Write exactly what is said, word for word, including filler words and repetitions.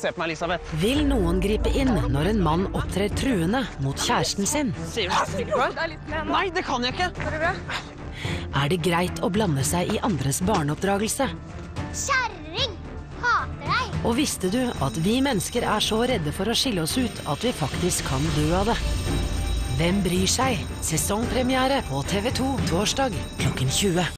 se på meg, Elisabeth. Vil noen gripe inn når en mann opptrer truende mot kjæresten sin? Sier du det? Nei, det kan jeg ikke. Er det greit å blande seg i andres barneoppdragelse? Kjerring! Hater deg! Og visste du at vi mennesker er så redde for å skille oss ut at vi faktisk kan dø av det? Hvem bryr seg? Sesongpremiere på T V to torsdag klokken tjue.